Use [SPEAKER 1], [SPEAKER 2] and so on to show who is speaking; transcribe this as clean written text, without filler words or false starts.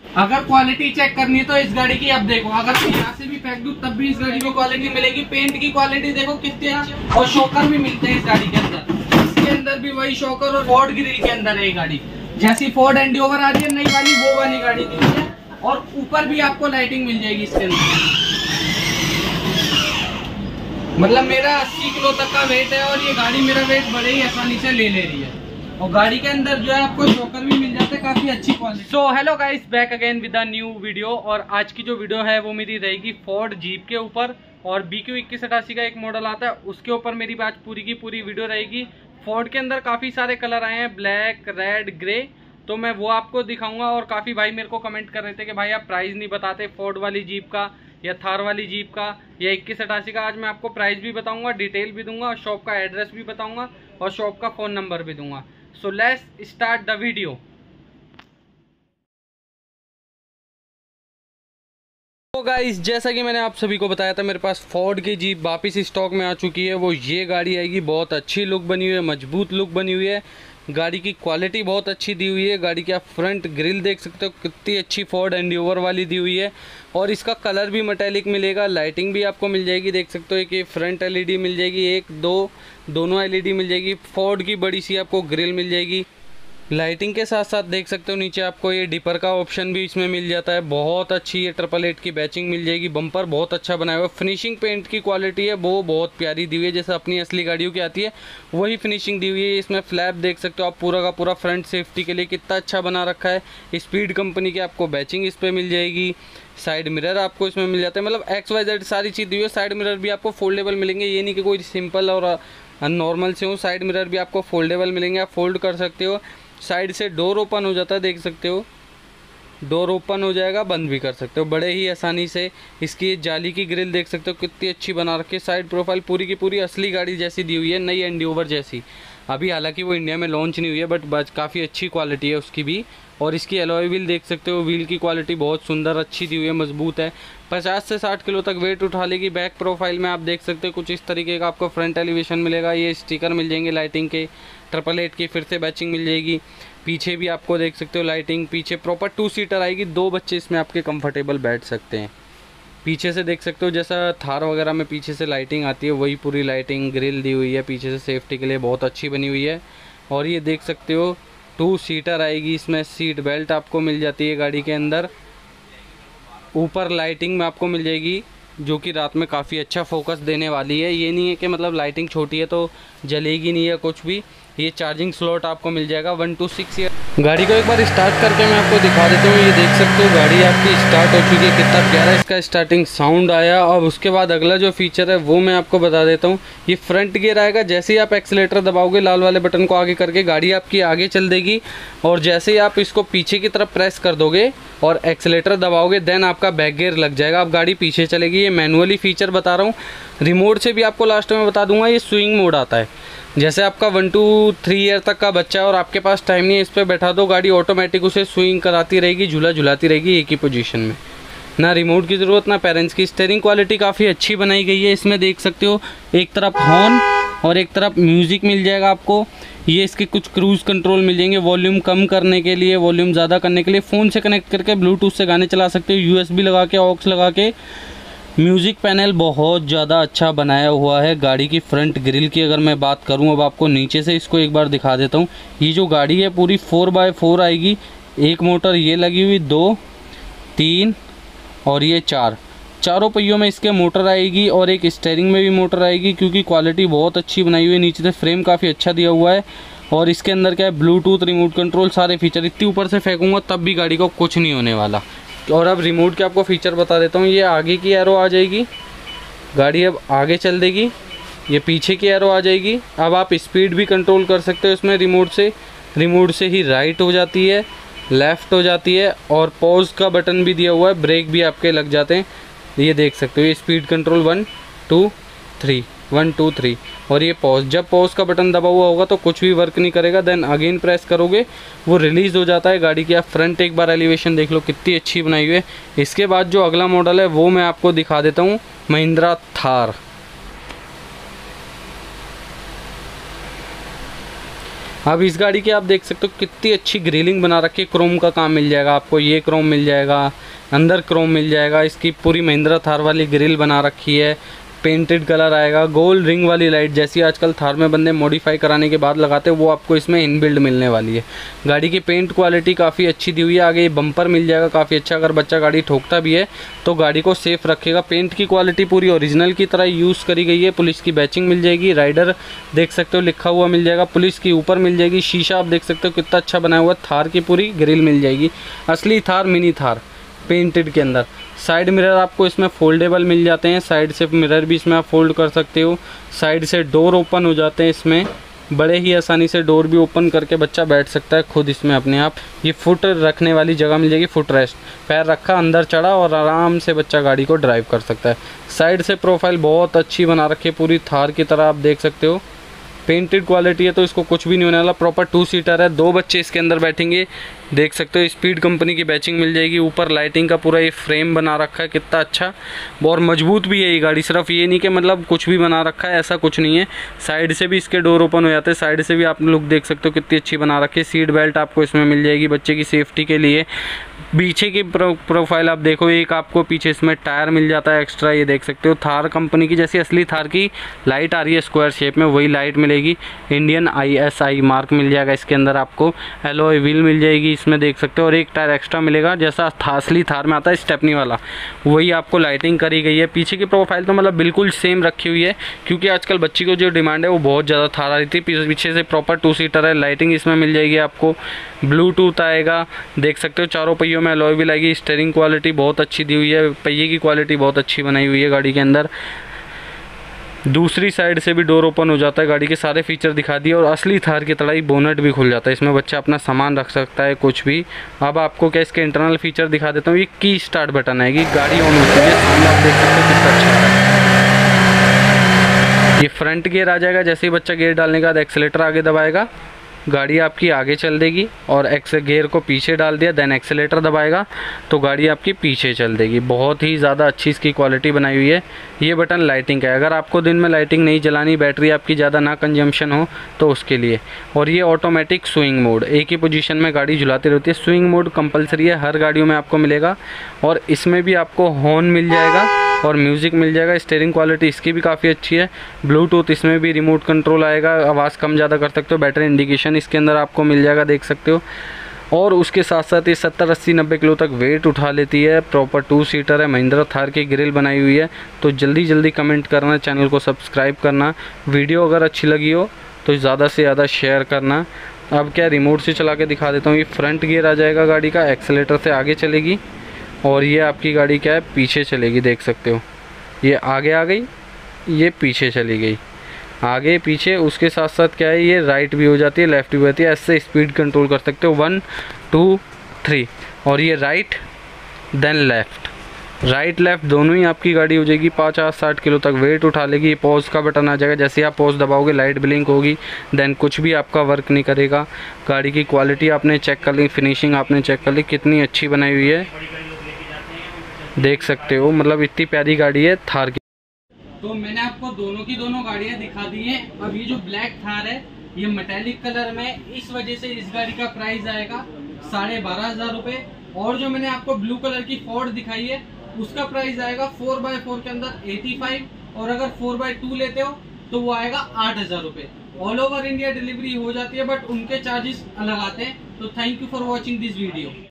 [SPEAKER 1] अगर quality check करनी है तो इस गाड़ी की अब देखो, अगर मैं यहाँ से भी फेंक दूँ तब भी इस गाड़ी की क्वालिटी मिलेगी। पेंट की क्वालिटी देखो कितनी है, और शॉकर भी मिलते हैं इस गाड़ी के अंदर। इसके अंदर भी वही शॉकर और फोर्ड ग्रिल के अंदर है ये गाड़ी। जैसी फोर्ड एंडियोवर आ रही है नई वाली, वो वाली गाड़ी दी है। और ऊपर भी आपको लाइटिंग मिल जाएगी इसके अंदर। मतलब मेरा 80 किलो तक का वेट है और ये गाड़ी मेरा वेट बड़े ही आसानी से ले रही है। और गाड़ी के अंदर जो है आपको शॉकर भी मिल जाते हैं, काफी अच्छी quality. So hello guys, back again with a new video. और आज की जो वीडियो है वो मेरी रहेगी फोर्ड जीप के ऊपर, और BQ 2188 का एक मॉडल आता है उसके ऊपर मेरी आज पूरी की पूरी वीडियो रहेगी। फोर्ड के अंदर काफी सारे कलर आए हैं, ब्लैक, रेड, ग्रे, तो मैं वो आपको दिखाऊंगा। और काफी भाई मेरे को कमेंट कर रहे थे कि भाई आप प्राइस नहीं बताते फोर्ड वाली जीप का या थार वाली जीप का या 2188 का। आज मैं आपको प्राइस भी बताऊंगा, डिटेल भी दूंगा, शॉप का एड्रेस भी बताऊंगा और शॉप का फोन नंबर भी दूंगा। So let's start the video. तो गाइस, जैसा कि मैंने आप सभी को बताया था, मेरे पास फोर्ड की जीप वापस स्टॉक में आ चुकी है। वो ये गाड़ी आएगी, बहुत अच्छी लुक बनी हुई है, मजबूत लुक बनी हुई है। गाड़ी की क्वालिटी बहुत अच्छी दी हुई है। गाड़ी की आप फ्रंट ग्रिल देख सकते हो, कितनी अच्छी फोर्ड एंडियोवर वाली दी हुई है। और इसका कलर भी मेटालिक मिलेगा, लाइटिंग भी आपको मिल जाएगी। देख सकते हो कि फ्रंट LED मिल जाएगी, एक दो दोनों LED मिल जाएगी। फोर्ड की बड़ी सी आपको ग्रिल मिल जाएगी। लाइटिंग के साथ साथ देख सकते हो नीचे आपको ये डिपर का ऑप्शन भी इसमें मिल जाता है। बहुत अच्छी ये 888 की बैचिंग मिल जाएगी। बम्पर बहुत अच्छा बनाया हुआ है। फिनिशिंग पेंट की क्वालिटी है वो बहुत प्यारी दी हुई है, जैसे अपनी असली गाड़ियों की आती है वही फिनिशिंग दी हुई है। इसमें फ्लैप देख सकते हो आप, पूरा का पूरा फ्रंट सेफ्टी के लिए कितना अच्छा बना रखा है। स्पीड कंपनी की आपको बैचिंग इस पर मिल जाएगी। साइड मिरर आपको इसमें मिल जाता है, मतलब XYZ सारी चीज़ दी हुई है। साइड मिरर भी आपको फोल्डेबल मिलेंगे, ये नहीं कि कोई सिंपल और नॉर्मल से हो। साइड मिरर भी आपको फोल्डेबल मिलेंगे, आप फोल्ड कर सकते हो। साइड से डोर ओपन हो जाता है, देख सकते हो डोर ओपन हो जाएगा, बंद भी कर सकते हो बड़े ही आसानी से। इसकी जाली की ग्रिल देख सकते हो कितनी अच्छी बना रखी है। साइड प्रोफाइल पूरी की पूरी असली गाड़ी जैसी दी हुई है, नई एंडियोवर जैसी। अभी हालांकि वो इंडिया में लॉन्च नहीं हुई है, बट काफ़ी अच्छी क्वालिटी है उसकी भी। और इसकी एलॉय व्हील देख सकते हो, व्हील की क्वालिटी बहुत सुंदर अच्छी दी हुई है, मजबूत है। 50 से 60 किलो तक वेट उठा लेगी। बैक प्रोफाइल में आप देख सकते हो कुछ इस तरीके का आपको फ्रंट एलिवेशन मिलेगा। ये स्टिकर मिल जाएंगे लाइटिंग के, 888 की फिर से बैचिंग मिल जाएगी। पीछे भी आपको देख सकते हो लाइटिंग, पीछे प्रॉपर 2 सीटर आएगी। 2 बच्चे इसमें आपके कंफर्टेबल बैठ सकते हैं। पीछे से देख सकते हो जैसा थार वगैरह में पीछे से लाइटिंग आती है, वही पूरी लाइटिंग ग्रिल दी हुई है पीछे से, सेफ्टी के लिए बहुत अच्छी बनी हुई है। और ये देख सकते हो 2 सीटर आएगी इसमें। सीट बेल्ट आपको मिल जाती है गाड़ी के अंदर। ऊपर लाइटिंग में आपको मिल जाएगी, जो कि रात में काफ़ी अच्छा फोकस देने वाली है। ये नहीं है कि मतलब लाइटिंग छोटी है तो जलेगी नहीं है कुछ भी। ये चार्जिंग स्लॉट आपको मिल जाएगा 1 to 6 ईयर। गाड़ी को एक बार स्टार्ट करके मैं आपको दिखा देता हूँ। ये देख सकते हो गाड़ी आपकी स्टार्ट हो चुकी है, कितना प्यारा इसका स्टार्टिंग साउंड आया। और उसके बाद अगला जो फीचर है वो मैं आपको बता देता हूँ। ये फ्रंट गियर आएगा, जैसे ही आप एक्सीलेटर दबाओगे लाल वाले बटन को आगे करके, गाड़ी आपकी आगे चल देगी। और जैसे ही आप इसको पीछे की तरफ प्रेस कर दोगे और एक्सीलेटर दबाओगे, देन आपका बैक गियर लग जाएगा, अब गाड़ी पीछे चलेगी। ये मैनुअली फीचर बता रहा हूँ। रिमोट से भी आपको लास्ट में बता दूंगा। ये स्विंग मोड आता है, जैसे आपका 1 to 3 ईयर तक का बच्चा है और आपके पास टाइम नहीं है, इस पर बैठा दो, गाड़ी ऑटोमेटिक उसे स्विंग कराती रहेगी, झूला झुलाती रहेगी एक ही पोजीशन में। ना रिमोट की ज़रूरत ना पेरेंट्स की। स्टीयरिंग क्वालिटी काफ़ी अच्छी बनाई गई है। इसमें देख सकते हो एक तरफ हॉर्न और एक तरफ म्यूज़िक मिल जाएगा आपको। ये इसके कुछ क्रूज़ कंट्रोल मिल जाएंगे, वॉल्यूम कम करने के लिए, वॉल्यूम ज़्यादा करने के लिए। फ़ोन से कनेक्ट करके ब्लूटूथ से गाने चला सकते हो, USB लगा के, ऑक्स लगा के। म्यूज़िक पैनल बहुत ज़्यादा अच्छा बनाया हुआ है। गाड़ी की फ्रंट ग्रिल की अगर मैं बात करूं, अब आपको नीचे से इसको एक बार दिखा देता हूं। ये जो गाड़ी है पूरी 4x4 आएगी। एक मोटर ये लगी हुई, 2, 3 और ये 4, चारों पहियों में इसके मोटर आएगी। और एक स्टीयरिंग में भी मोटर आएगी, क्योंकि क्वालिटी बहुत अच्छी बनाई हुई है। नीचे से फ्रेम काफ़ी अच्छा दिया हुआ है। और इसके अंदर क्या है, ब्लूटूथ, रिमोट कंट्रोल, सारे फीचर। इतनी ऊपर से फेंकूँगा तब भी गाड़ी को कुछ नहीं होने वाला। और अब रिमोट के आपको फीचर बता देता हूँ। ये आगे की एरो आ जाएगी, गाड़ी अब आगे चल देगी। ये पीछे की एरो आ जाएगी। अब आप स्पीड भी कंट्रोल कर सकते हो इसमें रिमोट से। रिमोट से ही राइट हो जाती है, लेफ़्ट हो जाती है, और पॉज का बटन भी दिया हुआ है, ब्रेक भी आपके लग जाते हैं। ये देख सकते हो, ये स्पीड कंट्रोल 1 2 3, 1 2 3। और ये पॉज, जब पॉज का बटन दबा हुआ होगा तो कुछ भी वर्क नहीं करेगा, देन अगेन प्रेस करोगे वो रिलीज़ हो जाता है। गाड़ी की आप फ्रंट एक बार एलिवेशन देख लो, कितनी अच्छी बनाई हुई है। इसके बाद जो अगला मॉडल है वो मैं आपको दिखा देता हूँ, महिंद्रा थार। अब इस गाड़ी की आप देख सकते हो कितनी अच्छी ग्रिलिंग बना रखी है, क्रोम का काम मिल जाएगा आपको, ये क्रोम मिल जाएगा, अंदर क्रोम मिल जाएगा। इसकी पूरी महिंद्रा थार वाली ग्रिल बना रखी है, पेंटेड कलर आएगा, गोल्ड रिंग वाली लाइट जैसी आजकल थार में बंदे मॉडिफाई कराने के बाद लगाते हैं वो आपको इसमें इनबिल्ड मिलने वाली है। गाड़ी की पेंट क्वालिटी काफ़ी अच्छी दी हुई है। आगे ये बम्पर मिल जाएगा काफ़ी अच्छा, अगर बच्चा गाड़ी ठोकता भी है तो गाड़ी को सेफ रखेगा। पेंट की क्वालिटी पूरी ओरिजिनल की तरह यूज़ करी गई है। पुलिस की बैचिंग मिल जाएगी, राइडर देख सकते हो लिखा हुआ मिल जाएगा, पुलिस की ऊपर मिल जाएगी। शीशा आप देख सकते हो कितना अच्छा बनाया हुआ है। थार की पूरी ग्रिल मिल जाएगी, असली थार मिनी थार पेंटेड के अंदर। साइड मिरर आपको इसमें फोल्डेबल मिल जाते हैं, साइड से मिरर भी इसमें आप फोल्ड कर सकते हो। साइड से डोर ओपन हो जाते हैं, इसमें बड़े ही आसानी से डोर भी ओपन करके बच्चा बैठ सकता है खुद इसमें अपने आप। ये फुट रखने वाली जगह मिल जाएगी, फुट रेस्ट, पैर रखा अंदर चढ़ा और आराम से बच्चा गाड़ी को ड्राइव कर सकता है। साइड से प्रोफाइल बहुत अच्छी बना रखी है, पूरी थार की तरह आप देख सकते हो। पेंटेड क्वालिटी है तो इसको कुछ भी नहीं होने वाला। प्रॉपर 2 सीटर है, 2 बच्चे इसके अंदर बैठेंगे, देख सकते हो। स्पीड कंपनी की बैचिंग मिल जाएगी, ऊपर लाइटिंग का पूरा ये फ्रेम बना रखा है, कितना अच्छा और मजबूत भी है ये गाड़ी। सिर्फ ये नहीं कि मतलब कुछ भी बना रखा है, ऐसा कुछ नहीं है। साइड से भी इसके डोर ओपन हो जाते हैं, साइड से भी आप लोग देख सकते हो कितनी अच्छी बना रखी है। सीट बेल्ट आपको इसमें मिल जाएगी बच्चे की सेफ्टी के लिए। पीछे की प्रोफाइल आप देखो, एक आपको पीछे इसमें टायर मिल जाता है एक्स्ट्रा, ये देख सकते हो। थार कंपनी की जैसी असली थार की लाइट आ रही है स्क्वायर शेप में, वही लाइट मिलेगी। इंडियन ISI मार्क मिल जाएगा इसके अंदर आपको। एलॉय व्हील मिल जाएगी इसमें देख सकते हो, और एक टायर एक्स्ट्रा मिलेगा जैसा असली थार में आता है स्टेपनी वाला, वही आपको लाइटिंग करी गई है। पीछे की प्रोफाइल तो मतलब बिल्कुल सेम रखी हुई है, क्योंकि आजकल बच्ची को जो डिमांड है वो बहुत ज़्यादा थार आ रही थी। पीछे से प्रॉपर 2 सीटर है, लाइटिंग इसमें मिल जाएगी आपको। ब्लूटूथ आएगा, देख सकते हो। चारों पहियों में अलॉय व्हील आएगी। स्टीयरिंग क्वालिटी बहुत अच्छी दी हुई है, पहिए की क्वालिटी बहुत अच्छी बनाई हुई है गाड़ी के अंदर। दूसरी साइड से भी डोर ओपन हो जाता है, गाड़ी के सारे फीचर दिखा दिए। और असली थार की तरह ही बोनट भी खुल जाता है, इसमें बच्चा अपना सामान रख सकता है कुछ भी। अब आपको क्या इसके इंटरनल फीचर दिखा देता हूँ। ये की स्टार्ट बटन है, कि गाड़ी ऑन होती है, सामने आप देख सकते हो कितना अच्छा है। ये फ्रंट गियर आ जाएगा, जैसे ही बच्चा गियर डालने के बाद एक्सेलेटर आगे दबाएगा, गाड़ी आपकी आगे चल देगी। और गियर को पीछे डाल दिया, देन एक्सेलेटर दबाएगा तो गाड़ी आपकी पीछे चल देगी। बहुत ही ज़्यादा अच्छी इसकी क्वालिटी बनाई हुई है। ये बटन लाइटिंग का है, अगर आपको दिन में लाइटिंग नहीं जलानी, बैटरी आपकी ज़्यादा ना कंजम्पशन हो तो उसके लिए। और ये ऑटोमेटिक स्विंग मोड, एक ही पोजीशन में गाड़ी झुलाती रहती है। स्विंग मोड कंपलसरी है, हर गाड़ियों में आपको मिलेगा। और इसमें भी आपको हॉर्न मिल जाएगा और म्यूज़िक मिल जाएगा। स्टीयरिंग क्वालिटी इसकी भी काफ़ी अच्छी है। ब्लूटूथ इसमें भी रिमोट कंट्रोल आएगा, आवाज़ कम ज़्यादा कर सकते हो। बैटरी इंडिकेशन इसके अंदर आपको मिल जाएगा, देख सकते हो। और उसके साथ साथ ये 70, 80, 90 किलो तक वेट उठा लेती है। प्रॉपर 2 सीटर है, महिंद्रा थार की ग्रिल बनाई हुई है। तो जल्दी कमेंट करना, चैनल को सब्सक्राइब करना। वीडियो अगर अच्छी लगी हो तो ज़्यादा से ज़्यादा शेयर करना। अब क्या रिमोट से चला के दिखा देता हूँ। ये फ्रंट गियर आ जाएगा गाड़ी का, एक्सेलेटर से आगे चलेगी। और ये आपकी गाड़ी क्या है, पीछे चलेगी, देख सकते हो। ये आगे आ गई, ये पीछे चली गई, आगे पीछे। उसके साथ साथ क्या है, ये राइट भी हो जाती है, लेफ़्ट भी हो जाती है। ऐसे स्पीड कंट्रोल कर सकते हो, 1, 2, 3। और ये right then left, right left दोनों ही आपकी गाड़ी हो जाएगी। 50-60 किलो तक वेट उठा लेगी। पॉज का बटन आ जाएगा, जैसे आप पॉज दबाओगे लाइट ब्लिंक होगी, देन कुछ भी आपका वर्क नहीं करेगा। गाड़ी की क्वालिटी आपने चेक कर ली, फिनिशिंग आपने चेक कर ली, कितनी अच्छी बनाई हुई है, देख सकते हो। मतलब इतनी प्यारी गाड़ी है थार की। तो मैंने आपको दोनों की दोनों गाड़ियां दिखा दी हैं। अब ये जो ब्लैक थार है ये मेटेलिक कलर में, इस वजह से इस गाड़ी का प्राइस आएगा 12,500 रुपये। और जो मैंने आपको ब्लू कलर की फोर्ड दिखाई है उसका प्राइस आएगा 4x4 के अंदर 85। और अगर 4x2 लेते हो तो वो आएगा 8,000 रुपये। ऑल ओवर इंडिया डिलीवरी हो जाती है, बट उनके चार्जेस अलग आते हैं। तो thank you for watching this video.